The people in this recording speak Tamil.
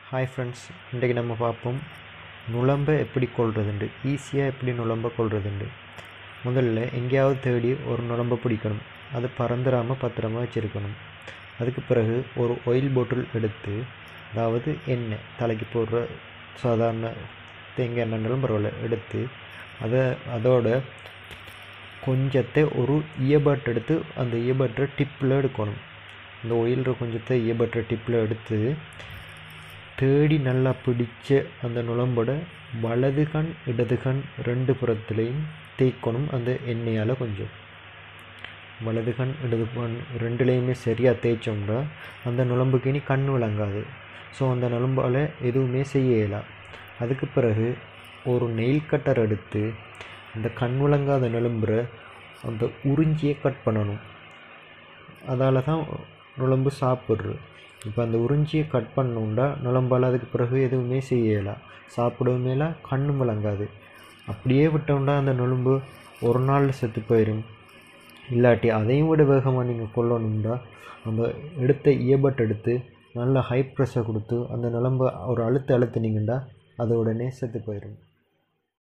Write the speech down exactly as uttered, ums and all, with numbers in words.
ஹாய் ஃப்ரெண்ட்ஸ், இன்றைக்கு நம்ம பார்ப்போம் நுளம்பை எப்படி கொள்றதுண்டு, ஈஸியாக எப்படி நுளம்பை கொள்றதுண்டு. முதல்ல எங்கேயாவது தேடி ஒரு நுளம்பை பிடிக்கணும். அது பறந்துடாமல் பத்திரமா வச்சுருக்கணும். அதுக்கு பிறகு ஒரு ஆயில் பாட்டில் எடுத்து, அதாவது எண்ணெய் தலைக்கு போடுற சாதாரண தேங்காய் எண்ணெய்னாலும் பரவாயில்ல, எடுத்து அதை அதோட கொஞ்சத்தை ஒரு இயர்பட் எடுத்து அந்த இயர்பட்டை டிப்பில் எடுக்கணும். அந்த ஆயில்ற கொஞ்சத்தை இயர்பட்டை டிப்பில் எடுத்து தேடி நல்லா பிடிச்ச அந்த நுளம்போட வலது கண் இடது கண் ரெண்டு புறத்துலேயும் தேய்க்கணும். அந்த எண்ணெயால் கொஞ்சம் வலது கண் இடது கண் ரெண்டுலேயுமே சரியாக தேய்ச்சோம்னா அந்த நுளம்புக்கு இனி கண் விளங்காது. ஸோ அந்த நுளம்பால் எதுவுமே செய்ய இயலாம். அதுக்கு பிறகு ஒரு நெயில் கட்டர் எடுத்து அந்த கண் விளங்காத நுளம்புற அந்த உறிஞ்சியை கட் பண்ணணும். அதால் தான் நுளம்பு சாப்பிட்ரு. இப்போ அந்த உறிஞ்சியை கட் பண்ணணுண்டா நுளம்பால் அதுக்கு பிறகு எதுவுமே செய்யலாம், சாப்பிடவும் மேலே கண்ணும் விளங்காது. அப்படியே விட்டோம்னா அந்த நுளம்பு ஒரு நாளில் செத்து போயிடும். இல்லாட்டி அதையும் விட வேகமாக நீங்கள் கொல்லணும்டா அந்த எடுத்த இயர்பட் எடுத்து நல்லா ஹை ப்ரெஷர் கொடுத்து அந்த நுளம்பை ஒரு அழுத்த அழுத்தினீங்கன்னா அது உடனே செத்து போயிடும்.